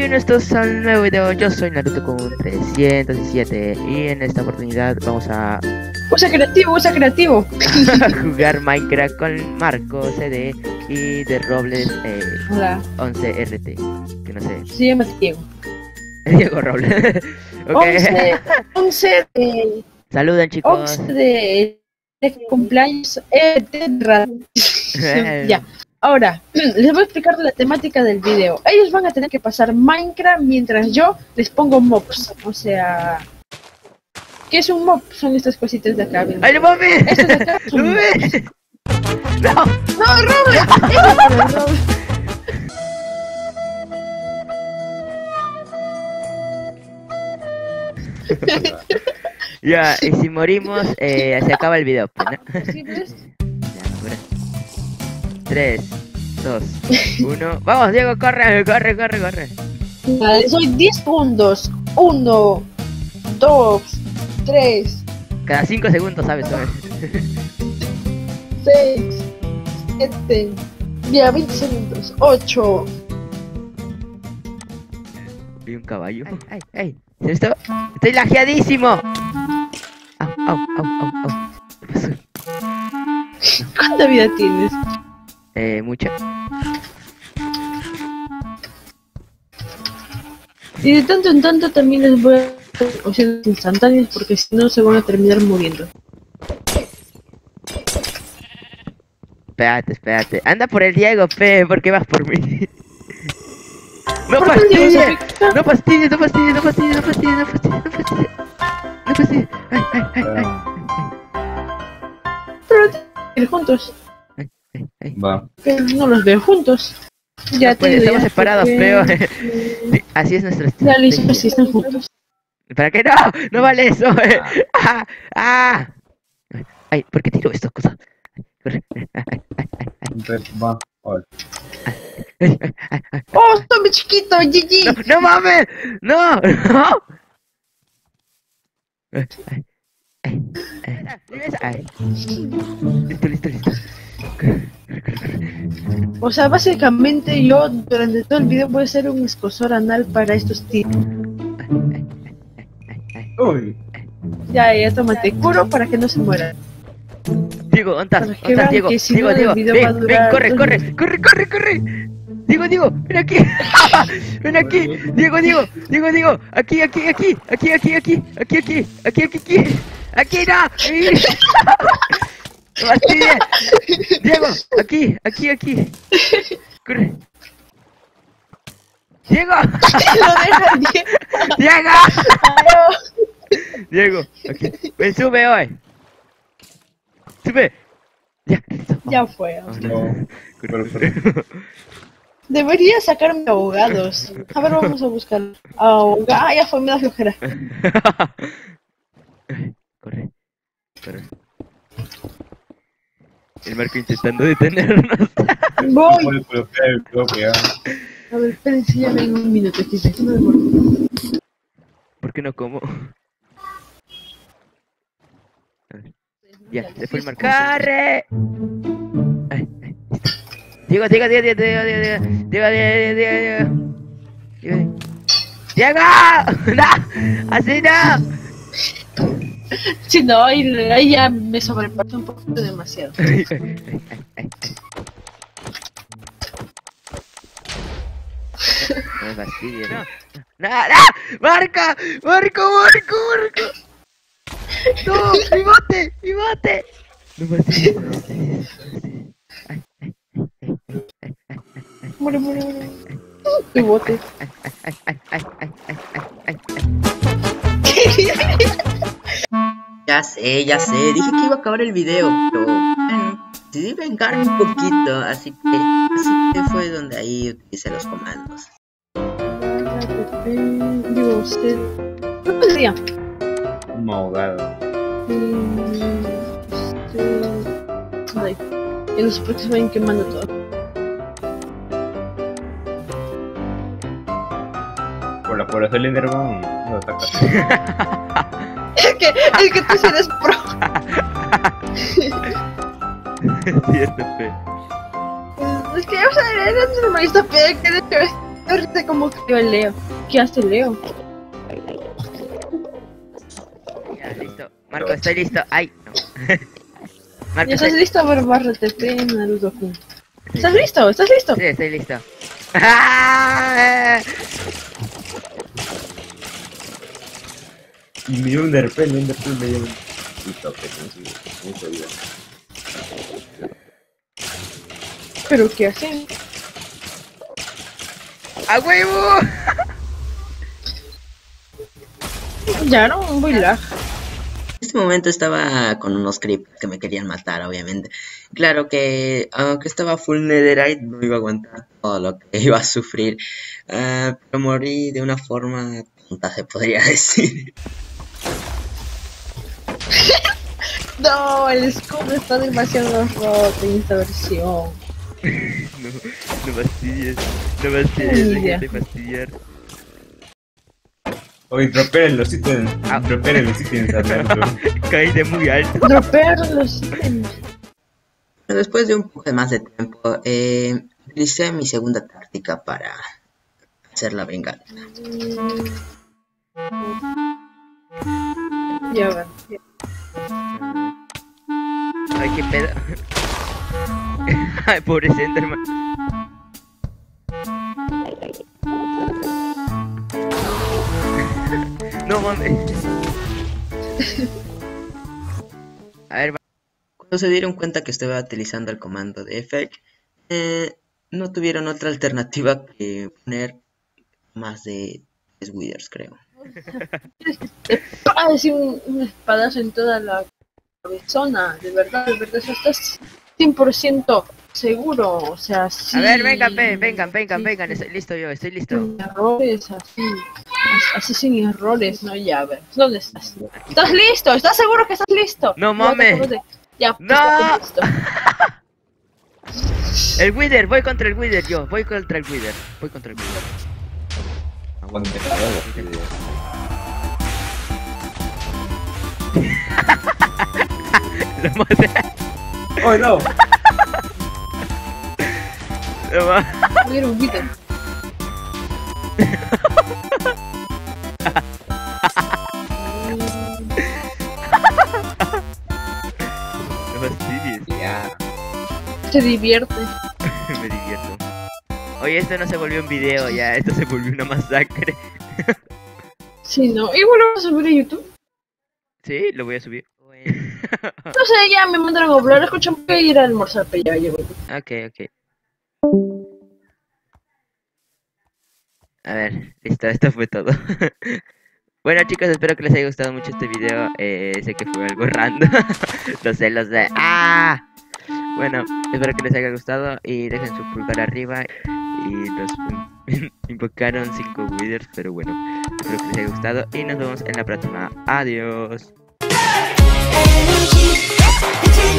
bienvenidos a un nuevo video. Yo soy Naruto con 317 y en esta oportunidad vamos a Usa creativo. jugar Minecraft con Marco CD y de Robles Hola. 11RT, que no sé. Se llama Diego. Diego Robles. Okay. 11 de... Saluden, chicos. 11 de cumpleaños Ya. Ahora, les voy a explicar la temática del video. Ellos van a tener que pasar Minecraft mientras yo les pongo mobs. O sea... ¿Qué es un mob? Son estas cositas de acá. ¡Ay, no mames! Estos de acá son ¡No mames! ¡No! ¡No, Robert! Ya, y si morimos, se acaba el video, pues, ¿no? ¿Sí, pues? 3, 2, 1. ¡Vamos, Diego! ¡Corre! Vale, soy 10 segundos. 1, 2, 3, Cada 5 segundos, ¿sabes? 6, 7, ya 20 segundos. 8. Vi un caballo. ¡Ay! ¿Es esto? ¡Estoy lajeadísimo! ¡Au! ¿Qué pasó? ¿Cuánta vida tienes? Mucha. Y de tanto en tanto también les voy a dar opciones instantáneas porque si no se van a terminar muriendo. Espérate. Anda por el Diego, ¿por qué vas por mí? ¡No ¿Por qué el Diego fastidies! se ¡No fastidies! ¡Ay! Pero ir juntos. Va. Pero no los veo juntos. Ya Pues te estamos diré, separados, porque- feo. Sí, así es nuestra Ya listo, estrategia. sí están juntos. ¿Para qué no? ¡No vale eso! ¡Ah! Ay, ¿por qué tiro estas cosas? Corre. Entonces, va. Hola. ¡Oh, zombie chiquito! ¡GG! ¡No mames! ¡No! Ay. Listo. O sea, básicamente yo durante todo el video voy a hacer un escosor anal para estos tíos. Uy. Ya, tómate curo para que no se mueran. Diego, ¿dónde Para estás? que ¿Dónde estás, vean Diego? que si no el video va a Ven, durar corre. 2 Corre. Diego, ven aquí. Ven aquí. Diego. Aquí. Aquí, no. No fastidies. Diego, aquí. Corre. Diego. Lo dejan bien. Diego, aquí. Ven, sube hoy. Sube. Ya, listo. Ya fue. No. Corre. Debería sacarme abogados. A ver, vamos a buscar. Ah, ya fue, me da flojera. Corre. El Marco intentando detenernos. Voy. Propia. A ver, espérense, ya en un minuto. Aquí no demoro. ¿Por qué no como? A ver. Ya, se fue el Marco. ¡Corre! Ay. Diego. ¡Diego! ¡No! ¡Así no! Si no, ahí ya me sobrepasó un poquito demasiado. Ay. No me fastidies. No. ¡Marco! ¡No! ¡Mi bote! No me fastidies. Muere. Y bote. Ay. Ya sé, dije que iba a acabar el video, pero bueno, decidí vengarme un poquito, así que fue donde ahí utilicé los comandos. Digo, usted. ¿Qué podría? Un ahogado. Ay, en los próximos vayan quemando todo. Por hacer el Enderman, no ataca. Es que tú sí eres pro. Es cierto, fe. Es que, o sea, eres normalista, pero que de hecho Ahorita como que el Leo. ¿Qué hace Leo? Ya, listo. Marco, estoy listo. Ay, no. Marco, ¿Ya estás listo para barra TP, Naruto-kun? ¿Estás listo? ¿Estás listo? Sí, estoy listo. ¡Ah! Y me dio un derpel me dio un... Listo, que consigo. Mucho vida. ¿Pero qué hacen? ¡A huevo! Ya no, muy lag. En este momento estaba con unos creepers que me querían matar, obviamente. Claro que, aunque estaba full netherite, no iba a aguantar todo lo que iba a sufrir. Pero morí de una forma tonta, se podría decir. No, el escudo está demasiado roto en esta versión. No fastidies. No fastidies, Uy, dejen ya. de fastidiar. Oye, droperen los ítems. Ah. Droperen los ítems, Arnaldo. Caí de muy alto. Dropear los ítems. Después de un poco más de tiempo, utilicé mi segunda táctica para hacer la venganza. Ya ver. Ay, qué pedo. Ay, pobre Enderman. No mames. A ver, Cuando se dieron cuenta que estaba utilizando el comando de FX, no tuvieron otra alternativa que poner más de 3 withers, creo. Así un espadazo en toda la cabezona. De verdad, eso estás 100% seguro. O sea, sí. a ver, vengan, vengan, sí, estoy listo yo, estoy listo. Sin errores, así sin errores, no, ya, a ver, ¿dónde estás? ¿Estás listo? ¿Estás seguro que estás listo? No Ya, mames. Ya, No. estoy listo. El Wither, voy contra el Wither yo, voy contra el Wither. Aguante, joder. Lo maté. ¡Oh, no! Lo maté. Mira un video. No fastidies. Ya. Se divierte. Me divierto. Oye, esto no se volvió un video ya, esto se volvió una masacre. Sí, no. Igual lo vamos a subir a YouTube. Sí, lo voy a subir. No sé, ya me mandaron a hablar. Escucha, voy a ir a almorzar, pero ya llego. Ok. A ver, listo, esto fue todo. Bueno chicos, espero que les haya gustado mucho este video. Sé que fue algo random. Lo sé. ¡Ah! Bueno, espero que les haya gustado y dejen su pulgar arriba. Y nos invocaron 5 withers, pero bueno, espero que les haya gustado y nos vemos en la próxima. Adiós. Energy.